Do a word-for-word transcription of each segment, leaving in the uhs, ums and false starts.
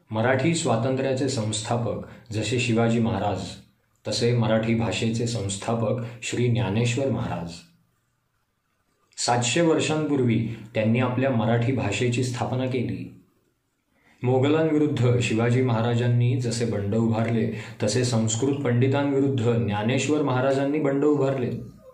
मराठी स्वातंत्र्याचे संस्थापक जसे शिवाजी महाराज, तसे मराठी भाषेचे संस्थापक श्री ज्ञानेश्वर महाराज. सातशे वर्षांपूर्वी त्यांनी आपल्या मराठी भाषेची स्थापना केली. मोगलांविरुद्ध शिवाजी महाराजांनी जसे बंड उभारले, तसे संस्कृत पंडितांविरुद्ध ज्ञानेश्वर महाराजांनी बंड उभारले.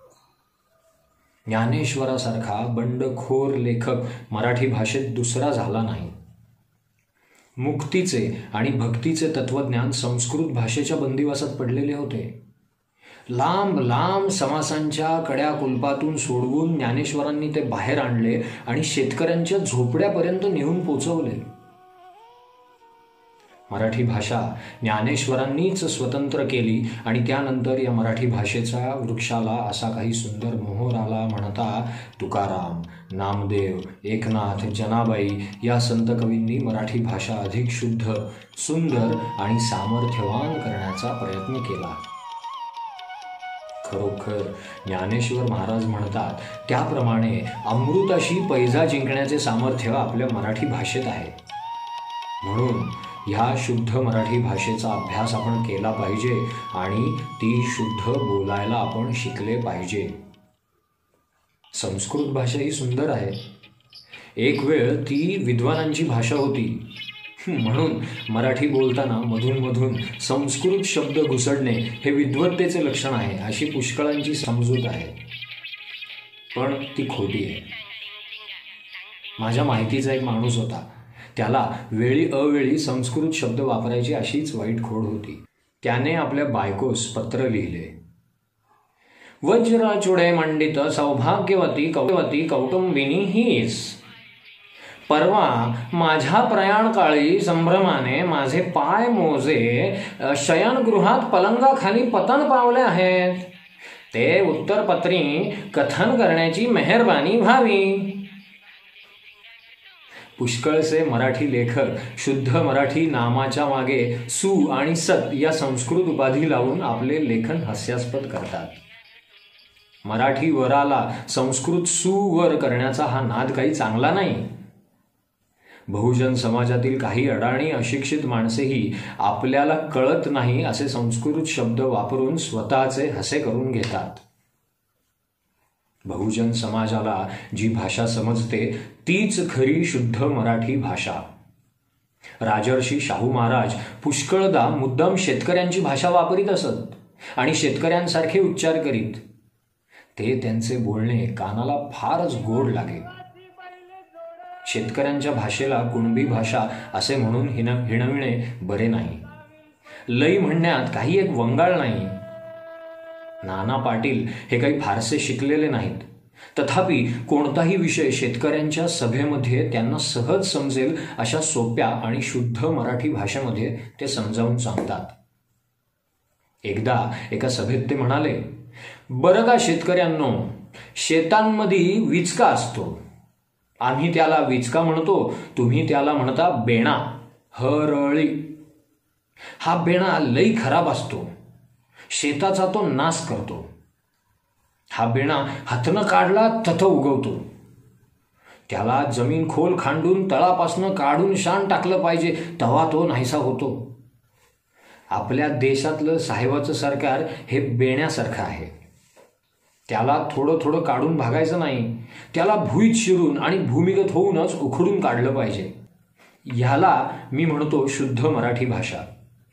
ज्ञानेश्वरासारखा बंडखोर लेखक मराठी भाषेत दुसरा झाला नाही. मुक्तीचे आणि भक्तीचे तत्वज्ञान संस्कृत भाषेच्या बंदिवासात पडलेले होते. लांब लांब समासांच्या कड्या कुलपातून सोडवून ज्ञानेश्वरांनी ते बाहेर आणले आणि शेतकऱ्यांच्या झोपड्यापर्यंत नेऊन पोचवले. मराठी भाषा ज्ञानेश्वरांनीच स्वतंत्र केली आणि त्यानंतर या मराठी भाषेच्या वृक्षाला असा काही सुंदर मोहर आला म्हणता तुकाराम, नामदेव, एकनाथ, जनाबाई या संत कवींनी मराठी भाषा अधिक शुद्ध, सुंदर आणि सामर्थ्यवान करण्याचा प्रयत्न केला. खरोखर ज्ञानेश्वर महाराज म्हणतात त्याप्रमाणे अमृताशी पैजा जिंकण्याचे सामर्थ्य आपल्या मराठी भाषेत आहे. म्हणून ह्या शुद्ध मराठी भाषेचा अभ्यास आपण केला पाहिजे आणि ती शुद्ध बोलायला आपण शिकले पाहिजे. संस्कृत भाषा ही सुंदर आहे. एक वेळ ती विद्वानांची भाषा होती, म्हणून मराठी बोलताना मधून मधून संस्कृत शब्द घुसडणे हे विद्वत्तेचे लक्षण आहे अशी पुष्कळांची समजूत आहे, पण ती खोटी आहे. माझ्या माहितीचा एक माणूस होता, त्याला वेळी अवेळी संस्कृत शब्द वापरायची अशीच वाईट खोड होती. त्याने आपल्या बायकोस पत्र लिहिले. वज्रचूडे मंडित सौभाग्यवती कौवती कौटुंबिनी हीस. परवा माझ्या प्रयाणकाळी संभ्रमाने माझे पाय मोजे शयनगृहात पलंगाखाली पतन पावले आहेत. ते उत्तरपत्री कथन करण्याची मेहरबानी व्हावी. पुष्कळसे मराठी लेखक शुद्ध मराठी नामाच्या मागे सु आणि सत या संस्कृत उपाधी लावून आपले लेखन हास्यास्पद करतात. मराठी वराला संस्कृत सुवर करण्याचा हा नाद काही चांगला नाही. बहुजन समाजातील काही अडाणी अशिक्षित माणसेही आपल्याला कळत नाही असे संस्कृत शब्द वापरून स्वतःचे हसे करून घेतात. बहुजन समाजाला जी भाषा समजते तीच खरी शुद्ध मराठी भाषा. राजर्षी शाहू महाराज पुष्कळदा मुद्दाम शेतकऱ्यांची भाषा वापरीत असत आणि शेतकऱ्यांसारखे उच्चार करीत. ते त्यांचे बोलणे कानाला फारच गोड लागे. शेतकऱ्यांच्या भाषेला कुणबी भाषा असे म्हणून हिन हिणविणे बरे नाही. लई म्हणण्यात काही एक वंगाळ नाही. नाना पाटील हे काही फारसे शिकलेले नाहीत, तथापि कोणताही विषय शेतकऱ्यांच्या सभेमध्ये त्यांना सहज समजेल अशा सोप्या आणि शुद्ध मराठी भाषेमध्ये ते समजावून सांगतात. एकदा एका सभेत ते म्हणाले, बरं का शेतकऱ्यांनो, शेतांमध्ये विचका असतो. आम्ही त्याला विचका म्हणतो, तुम्ही त्याला म्हणता बेणा, हरळी. हा बेणा लई खराब असतो, शेताचा तो नाश करतो. हा बेणा हातनं काढला तथ उगवतो. त्याला जमीन खोल खांडून तळापासनं काढून शान टाकलं पाहिजे, तेव्हा तो नाहीसा होतो. आपल्या देशातलं साहेबाचं सरकार हे बेण्यासारखं आहे. त्याला थोडं थोडं काढून भागायचं नाही, त्याला भुईत शिरून आणि भूमिगत होऊनच उखडून काढलं पाहिजे. ह्याला मी म्हणतो शुद्ध मराठी भाषा.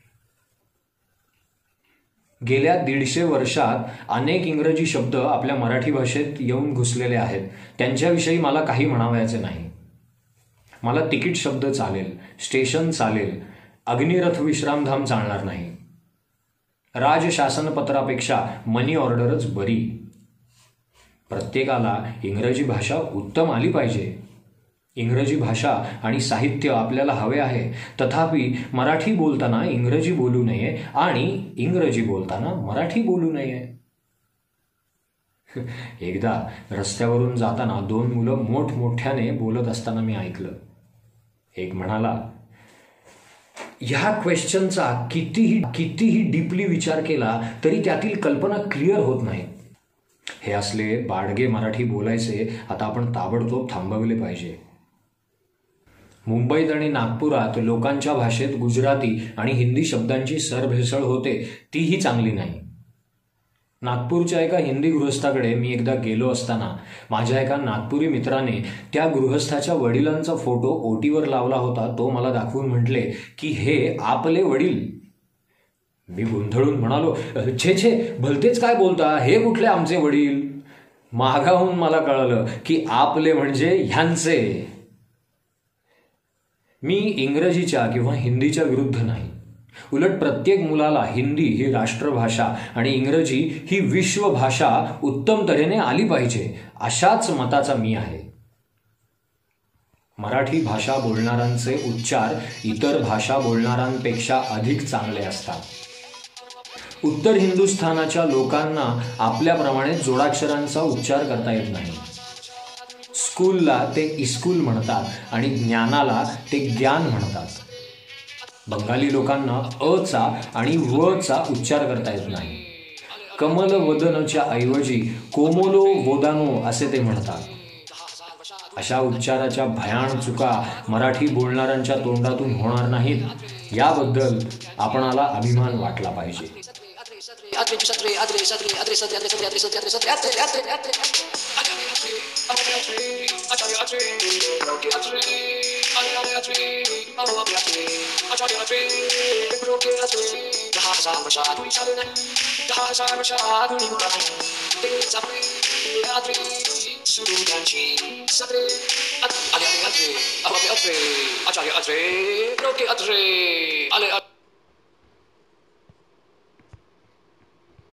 गेल्या दीडशे वर्षात अनेक इंग्रजी शब्द आपल्या मराठी भाषेत येऊन घुसलेले आहेत. त्यांच्याविषयी मला काही म्हणावयाचे नाही. मला तिकीट शब्द चालेल, स्टेशन चालेल, अग्निरथ विश्रामधाम चालणार नाही. राजशासनपत्रापेक्षा मनी ऑर्डरच बरी. प्रत्येकाला इंग्रजी भाषा उत्तम आली पाहिजे. इंग्रजी भाषा आणि साहित्य आपल्याला हवे आहे, तथापि मराठी बोलताना इंग्रजी बोलू नये आणि इंग्रजी बोलताना मराठी बोलू नये. एकदा रस्त्यावरून जाताना दोन मुलं मोठमोठ्याने बोलत असताना मी ऐकलं. एक म्हणाला, ह्या क्वेश्चनचा कितीही कितीही डीपली विचार केला तरी त्यातील कल्पना क्लिअर होत नाही. हे असले बाडगे मराठी बोलायचे आता आपण ताबडतोब थांबवले पाहिजे. मुंबईत आणि नागपुरात लोकांच्या भाषेत गुजराती आणि हिंदी शब्दांची सरभेसळ होते, तीही चांगली नाही. नागपूरच्या एका हिंदी गृहस्थाकडे मी एकदा गेलो असताना माझ्या एका नागपुरी मित्राने त्या गृहस्थाच्या वडिलांचा फोटो ओटीवर लावला होता. तो मला दाखवून म्हटले की हे आपले वडील. मी गोंधळून म्हणालो, छे छे, भलतेच काय बोलता, हे कुठले आमचे वडील. मागाहून मला कळलं की आपले म्हणजे ह्यांचे. मी इंग्रजीच्या किंवा हिंदीच्या विरुद्ध नाही. उलट प्रत्येक मुलाला हिंदी ही राष्ट्रभाषा आणि इंग्रजी ही विश्वभाषा उत्तम तऱ्हेने आली पाहिजे, अशाच मताचा मी आहे. मराठी भाषा बोलणाऱ्यांचे उच्चार इतर भाषा बोलणाऱ्यांपेक्षा अधिक चांगले असतात. उत्तर हिंदुस्थानाच्या लोकांना आपल्याप्रमाणे जोडाक्षरांचा उच्चार करता येत नाही. स्कूलला ते इस्कूल म्हणतात आणि ज्ञानाला ते ज्ञान म्हणतात. बंगाली लोकांना अचा आणि वचा उच्चार करता येत नाही. कमल वदनच्या ऐवजी कोमोलो वोदानो असे ते म्हणतात. अशा उच्चाराच्या भयान चुका मराठी बोलणाऱ्यांच्या तोंडातून होणार नाहीत, याबद्दल आपणाला अभिमान वाटला पाहिजे. Ale